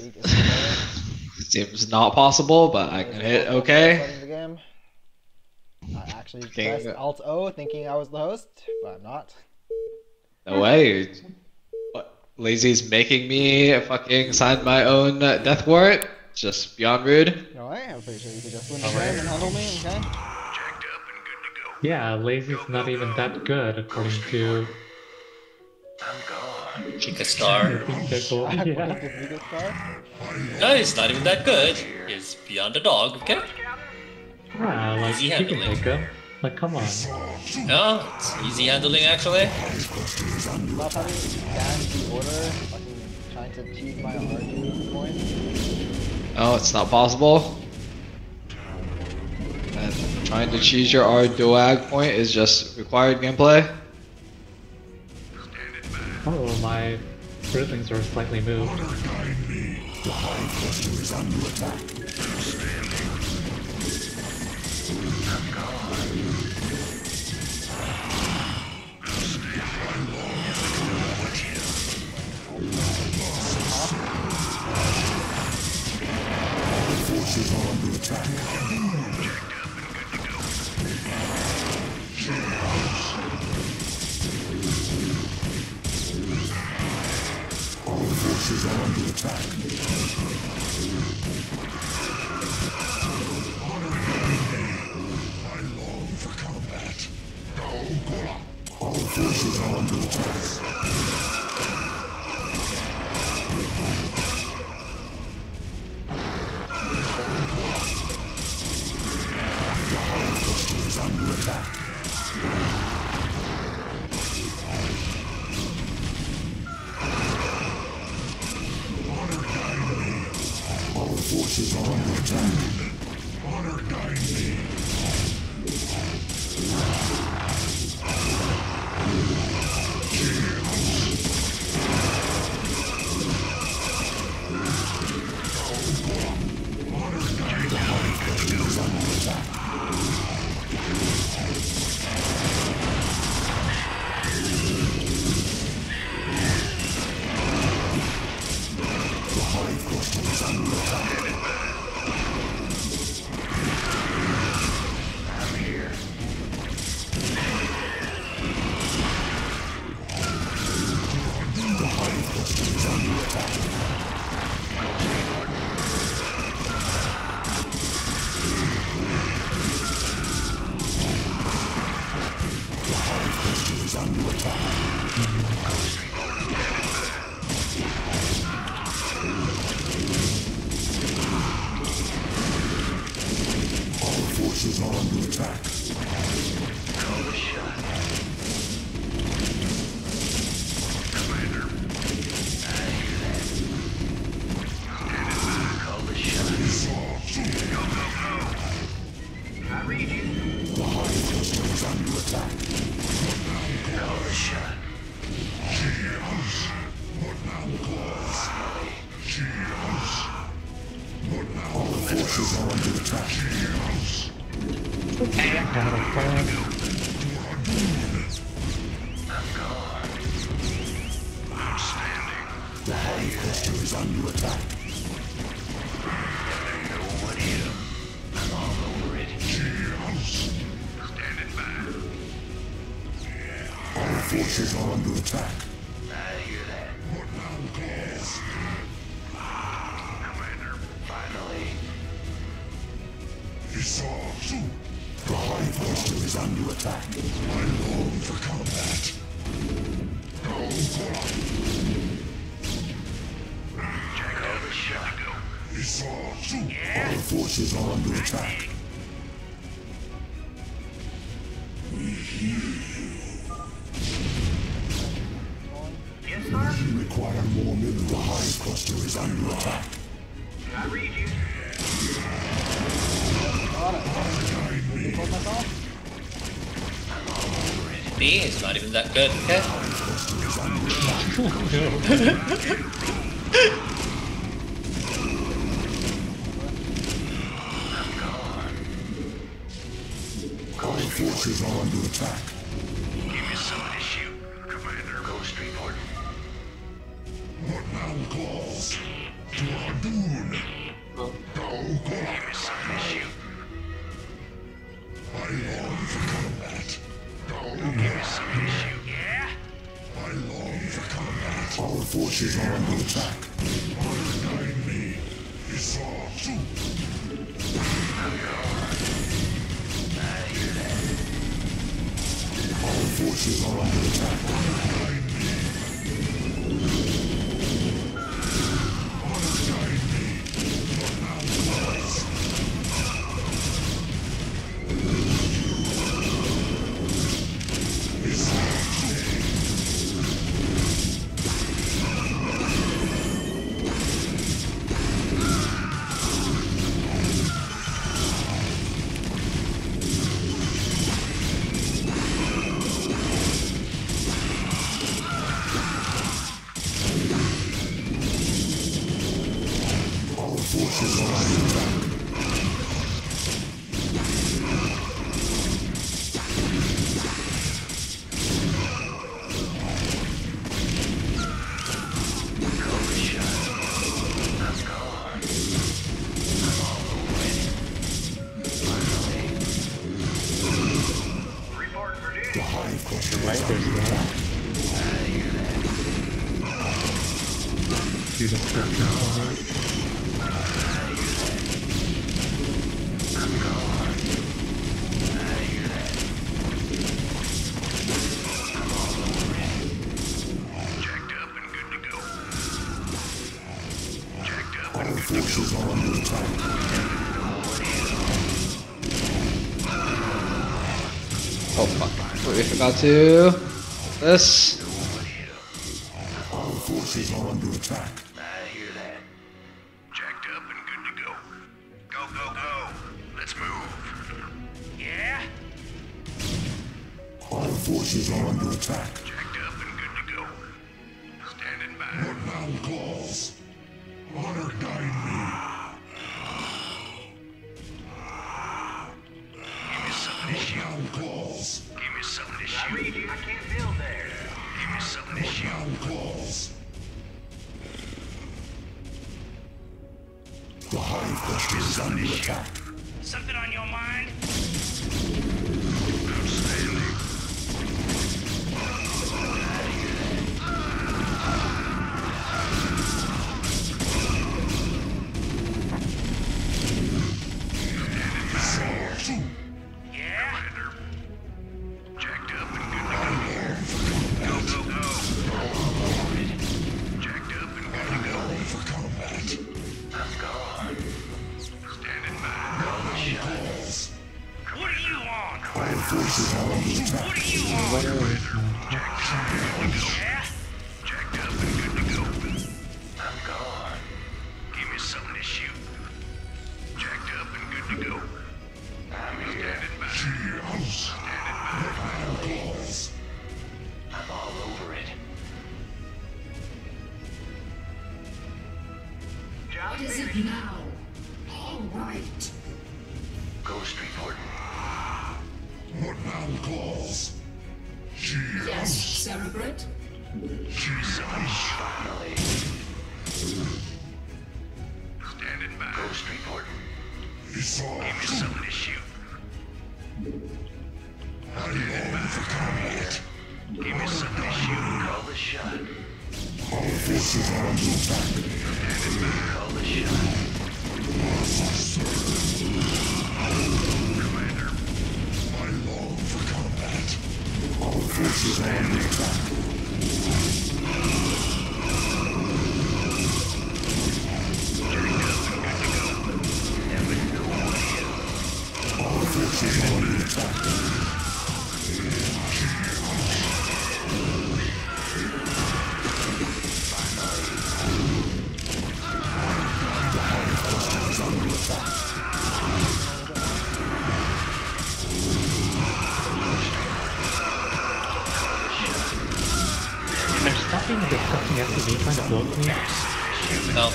weak is Seems not possible, but I can hit okay. Starting the game. I actually King- pressed Alt O thinking I was the host, but I'm not. No way. What? Lazy's making me fucking sign my own death warrant? Just beyond rude. No way, I'm pretty sure you could just win the game and handle me, okay? Yeah, Lazy's not even that good according to Chica Star. Pickle. According Yeah. to Vega Star. No, he's not even that good. He's beyond a dog, okay? Yeah, like Easy you can handling. take him. Like, come on. No, it's easy handling actually. Stop having banned the order, fucking trying to achieve my RG points. Oh, it's not possible. And trying to choose your R Doag point is just required gameplay. Oh, my groupings are slightly moved. Me is not even that good, okay? Forces are under attack. Give me something to shoot, Commander. Ghost report. What now, Claws? To our Well, Our forces are under attack. Behind me is all true. Our forces are under attack. Behind me. Behind me. But now close. Is all forces are under attack. The hive cluster right, there's that. Do the structure over it. Our forces are under attack. Oh fuck. Completely forgot to. This. Our forces are under attack. I hear that. Jacked up and good to go. Go, go, go. Let's move. Yeah? Our forces are under attack. Jacked up and good to go. Standing by. What now calls? Honor guide me. Give me something to shoot. What now calls? Give me something to shoot. I read you. I can't build there. Give me something to What shoot. now calls? The hive cluster is under attack. Something on your mind? Outstanding. Yeah? Commander. Jacked up and good to go. Go, go, go. Jacked up and good to go. For combat. I'm gone. Standing by. Calls. What do you want? Our forces are under attack. What do you want? Yeah? Jacked up and good to go. I'm gone. Give me something to shoot. Jacked up and good to go. I'm standing by. Cheers. Standing by. Calls. I'm all over it. What is it now? All right. Ghost reporting. What now calls? Cheers. Yes, Cerebrate. Finally. Standing by. Ghost reporting. It's all Give me something to shoot. I long for combat. Give me something to shoot. Call the shot. Our forces are under attack. Call the shot. Commander. I long for combat. Our forces are under attack. Our forces are under attack. The hive cluster is under attack. There's nothing disgusting FTV trying to block me. No.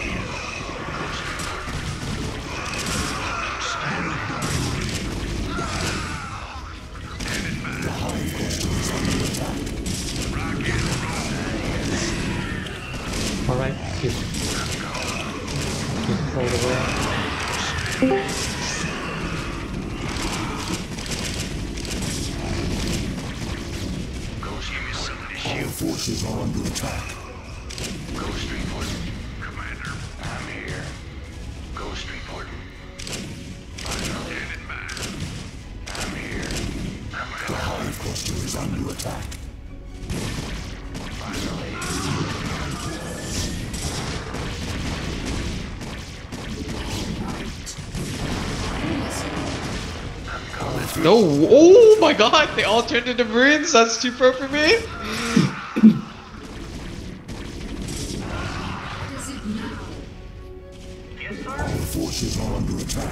The hive cluster is under attack. Alright, he's all the way. Ghost, give me something to Our shoot. forces are under attack. Ghost reporting. Commander, I'm here. Ghost reporting. Standing by. I'm here. I'm The coming. Hive Cluster is under attack. Finally. No! Oh my god! They all turned into Marines. That's too pro for me. What is it now? Our forces are under attack.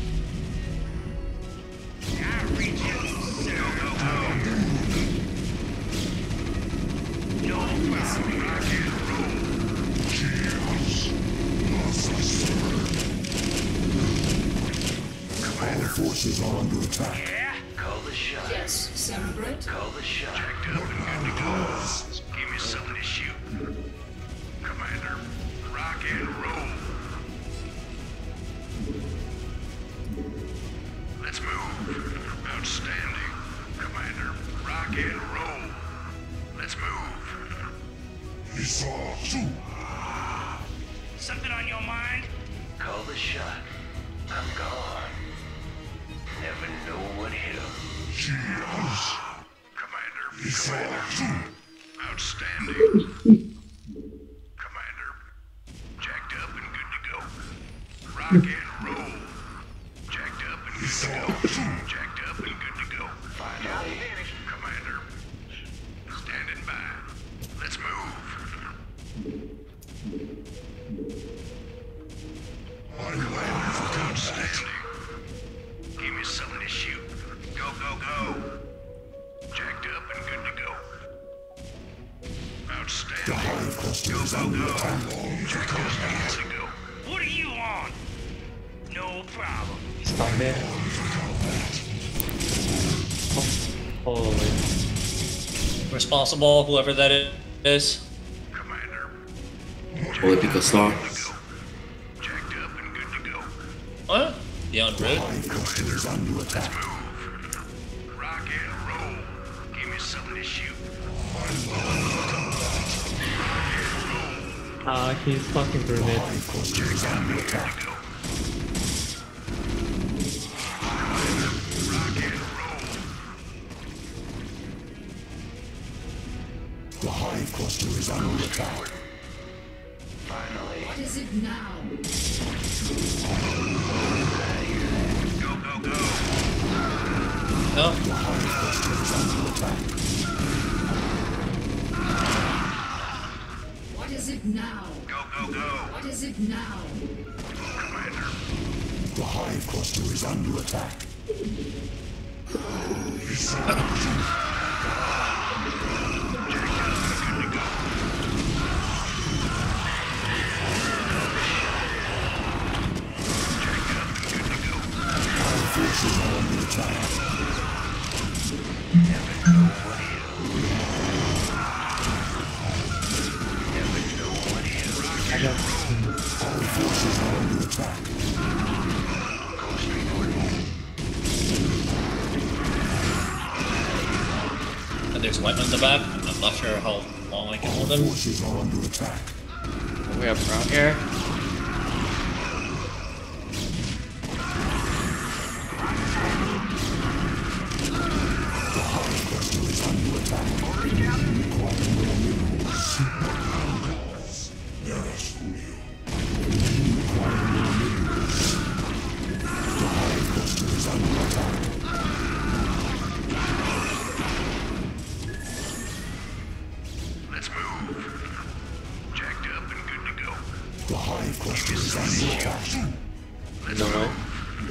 Our forces are under attack. Yeah? Call the shot. Yes, Cerebrate. Call the shot. Jacked up and good to go. Give me something to shoot. Commander, rock and roll. Let's move. Outstanding. Commander, rock and roll. Let's move. Missile 2. Something on your mind? Call the shot. I'm gone. Never know what hit him. Commander, Commander. Outstanding. Commander, jacked up and good to go. Rock and roll. Jacked up and good to go. Jacked up and good to go. Finally. Commander, standing by. Let's move. Outstanding. Give me something to shoot. Go, go, go. Jacked up and good to go. The Outstanding. Hive Cluster Go, is go, under go. attack. Jacked up and good to go. What are you on? No problem. Stun there. Holy. Responsible, whoever that is. Commander, Olympical Star. jacked up and good to go. What? Beyond Road? Hive Cluster is under attack. Move. Rock and roll. Give me something to shoot. He's fucking grenade. Hive Cluster is under attack. Go. The Hive Cluster is under attack. Finally. What is it now? Go, go, go. No? The Hive Cluster is under attack. What is it now? Go, go, go. What is it now? Commander, The Hive Cluster is under attack. Our forces are under attack. I got Our forces are under attack. And there's weapon in the back. I'm not sure how long I can hold them. Forces are under attack. We have Brown here. The Hive Cluster is under attack. Yes. The Hive Cluster is under attack. let's move. Jacked up and good to go. The Hive Cluster is under attack. Let's No, no. move.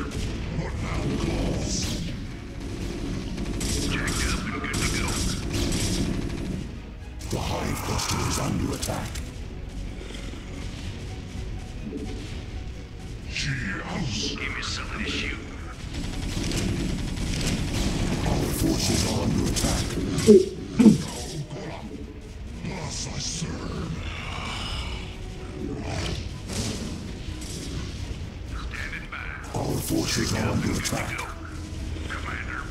Jacked up and good to go. The Hive Cluster is under attack. Give me something to shoot. Our forces are under attack. Thus I serve. Our forces are under attack. Commander.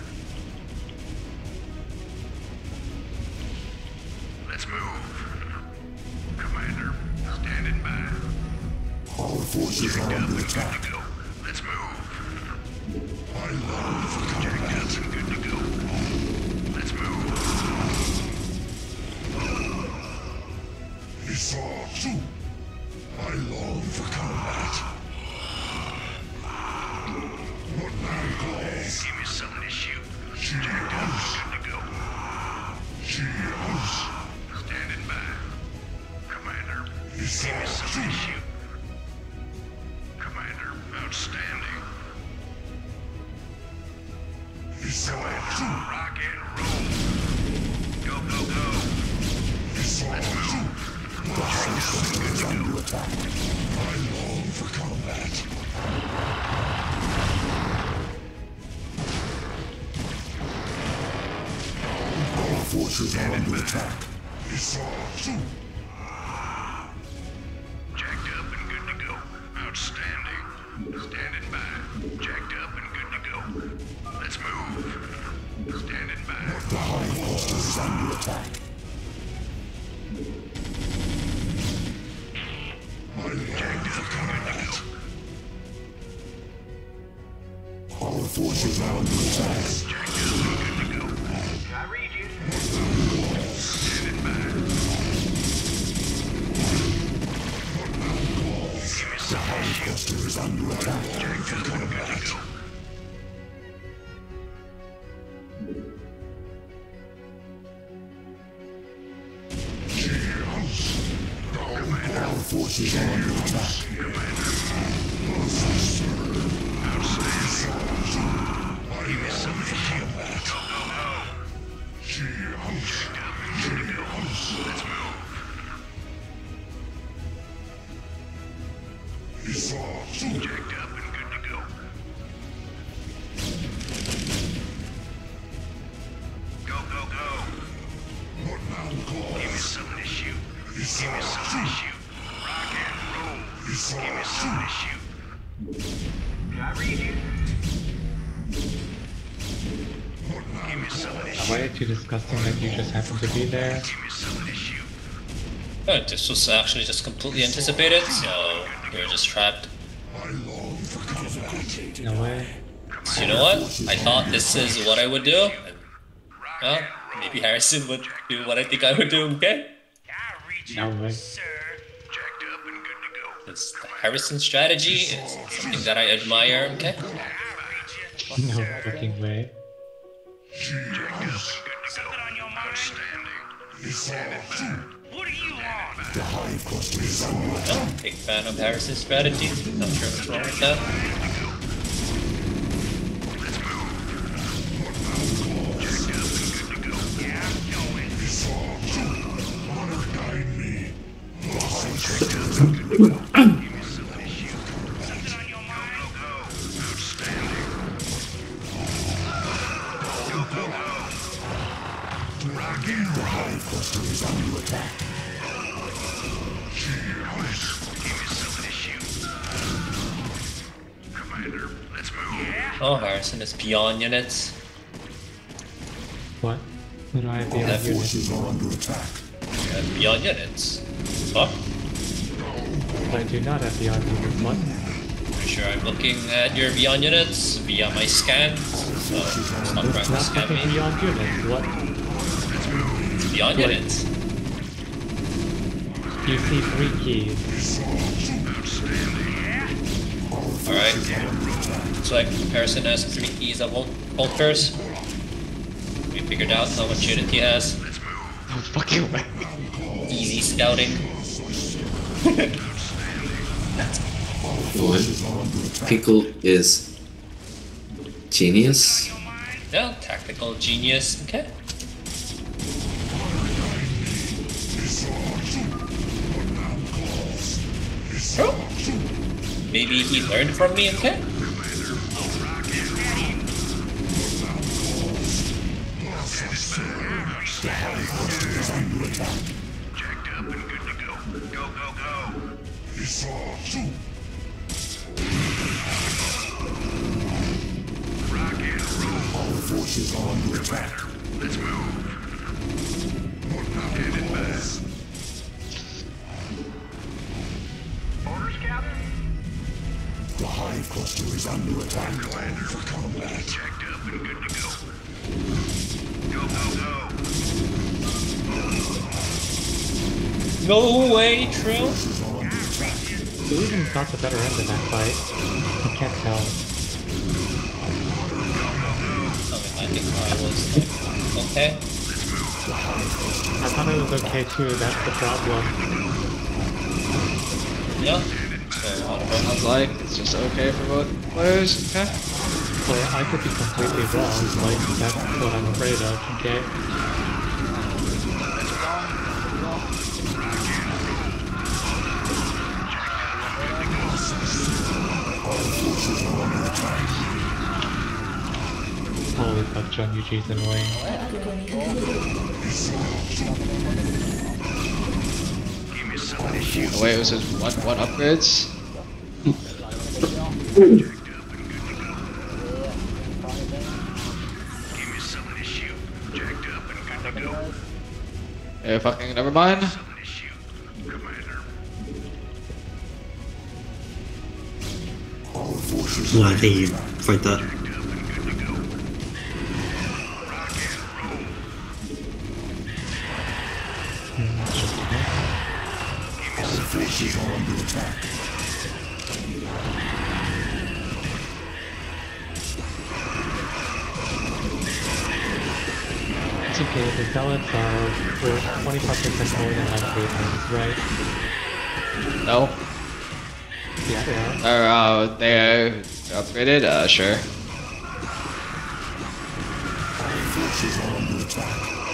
Let's move. Commander, standing by. Our forces are Jacked up under and good attack. to go. Let's move. I long for Jacked combat. up and good to go. Let's move. He saw too. I long for combat. What man calls? Give me something to shoot. She Jacked up house. and good to go. She house. Standing by. Commander, He saw give me something to too. shoot. Commander, outstanding. He saw Commander, too. rock and roll. Go, go, go. He saw too. The High is under attack. I long for combat. Our forces are under attack. He saw too. Jacked up and good to go. Outstanding. Standing by. Jacked up and good to go. Let's move. Standing by. The High Coast is under attack. I long for combat. Our forces are under attack. Jacked up and good to go. I read you. Standing by. Give me The some High Coast is under attack. jacked up and good to go. She house. Our forces are under attack. Give me some to shoot. Go, go, go. She house. Jacked up and good to go. Let's move. He saw too. Jacked up and good to go. Go, go, go. What man calls? Give me something to shoot. He Give me saw something to too. shoot. Rock and roll. He saw Give me too. something to shoot. I read you. What Give man me something to Am shoot. I too disgusting that you just happen to be there? Give me something to shoot. This was actually just completely anticipated, so we were just trapped. I long for combat. No way. So you know what? I thought this is what I would do. And, well, maybe Harrison would do what I think I would do, okay? I read you, No way. sir. Jacked up and good to go. It's the Harrison strategy is something that I admire, okay? I read you. No fucking way. She Jacked up house. and good to go. Outstanding. He saw too. What do you want? The High Coast is under attack. Well, big fan of Harrison's strategy. Not sure what's wrong with that. Let's move. Jacked up and good to go. Yeah, I'm going. He saw too. Honor guide me. The High Coast is Give me something to shoot. Something on your mind? Go, go, go. Outstanding. Go, go, go. Rock and The roll. High Coast is under attack. She house. Give me something to shoot. Commander, let's move. Yeah. Oh, Harrison is beyond units. What? What do I have Our beyond units? forces are under attack. Beyond units. What? I do not have beyond units. What? Pretty sure I'm looking at your beyond units via my scan. So it's not trying It's to not scam fucking me. beyond units. What? Beyond Wait. units. You see 3 keys. Alright. Looks like Harrison has 3 keys that won't curse. We figured out how much unit he has. No fucking way. Easy scouting. What? Pickle is genius. Yeah, tactical genius. Okay. Oh. Maybe he learned from me, okay? Jacked up and good to go. Go, go, go. He saw too. forces are under attack. Let's move. Standing by. Orders, Captain? The hive cluster is under attack. For combat. Checked up and good to go. Go, go, go. No way, Trill. Who even got the better end in that fight? I can't tell. I think I was okay. I thought it was okay too, that's the problem. Yeah. So, whatever. Sounds like it's just okay for both players. Okay. Or I could be completely wrong, like that's what I'm afraid of, okay? Holy fuck, John Yuji's annoying. Give me something to shoot. Oh, wait, it was just one upgrades. Give me something to shoot. Jacked up and good to go. Yeah, fucking never mind. Something to shoot. Commander. Our forces Well, I think you fight that. Jacked up and good to go. Rock and roll. Give me something to shoot. are under attack. It's okay, the zealots are worth 25% more than Unfreedmans, right? No. Yeah, they are. Or they're upgraded. Sure. Forces are under attack.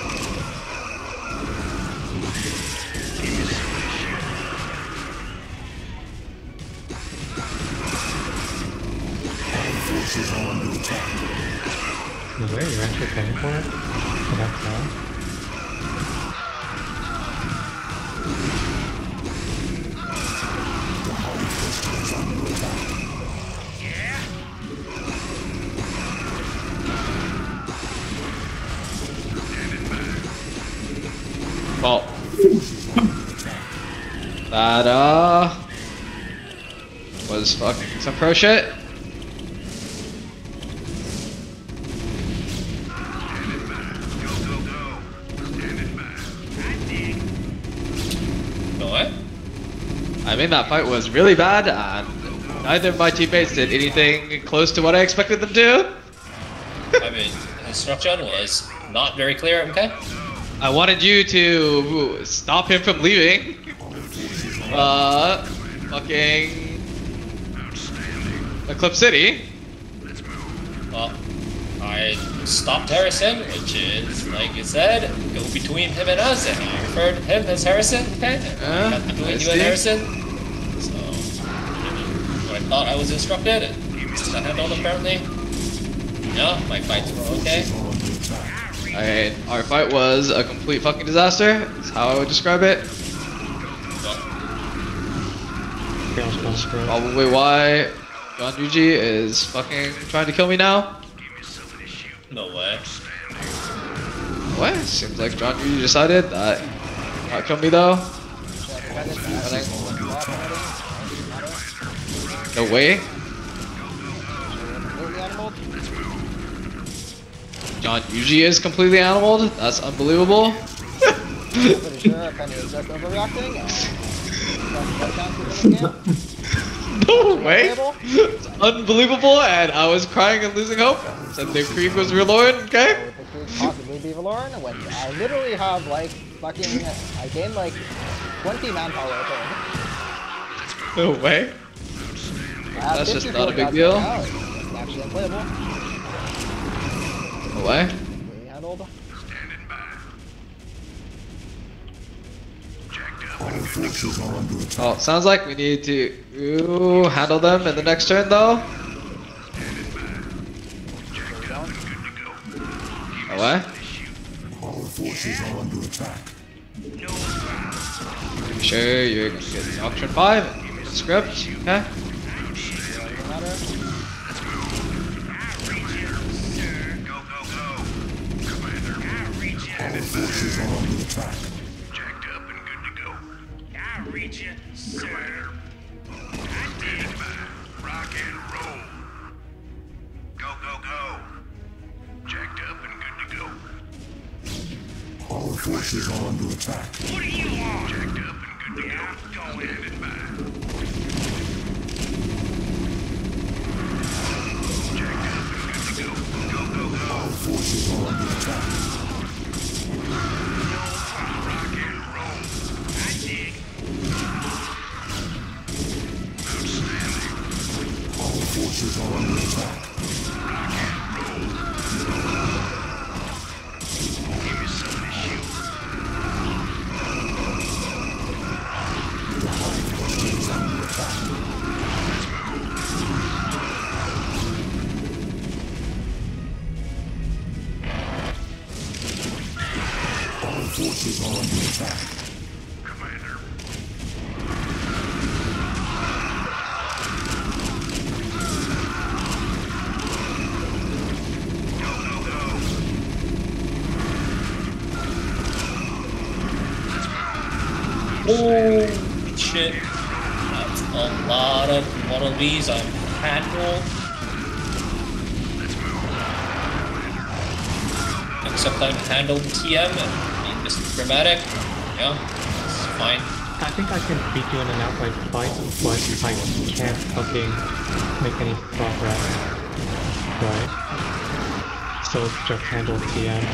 Our forces are under attack. No way, you're actually paying for it? So that's all. The hive cluster is under attack. Well, that was fucking some pro shit. No way? I mean, that fight was really bad, and neither of my teammates did anything close to what I expected them to. I mean, the instruction was not very clear, okay? I wanted you to stop him from leaving. Fucking Eclipse City. Well, I stopped Harrison, which is, like you said, go between him and us, and I referred to him as Harrison, okay? Yeah, Got between nice you and dude. Harrison. So, what I thought I was instructed, and I handled apparently. Yeah, my fights were okay. Alright, our fight was a complete fucking disaster. That's how I would describe it. Well, Chaos Monster. Probably why John Yuji is fucking trying to kill me now. no way. What? Seems like John Yuji decided that not kill me though. No way. John Yuji is completely animaled? That's unbelievable. Pretty sure I kind of just overreacting. No way. It's unbelievable, and I was crying and losing hope. Said the Krieg was Relorin, okay? Would the Krieg possibly be Valoran? When I literally have like fucking, I gained like 20 manpower. No way. That's just not a big deal. It's actually unplayable. No way. We handled. Our forces are under attack. Well, sounds like we need to handle them in the next turn though. No way. Our forces are under attack. Sure, you're gonna get Doctrine 5 and script, okay? Go, go, go. Standing by. Forces are under attack. Jacked up and good to go. I read you, sir. Commander. Standing by. Rock and roll. Go, go, go. Jacked up and good to go. Our forces are under attack. What do you want? Jacked up and good to Yeah, go. I'm going. Standing by. Jacked up and good to go. Go, go, go. Our forces are under attack. Rock and roll. I dig. Outstanding. Our forces are under attack. Give me some of this shield. Our forces are under attack. Commander. Go, go, go. Holy shit. That's a lot of one of these I'm handled. Except I'm handled TM and being this dramatic. Yeah, it's fine. I think I can beat you in an outright fight, but I can't fucking make any progress. Right? So it's just handle TM.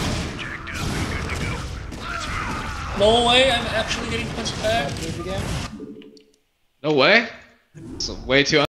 No way, I'm actually getting punched back. Move again. No way. It's way too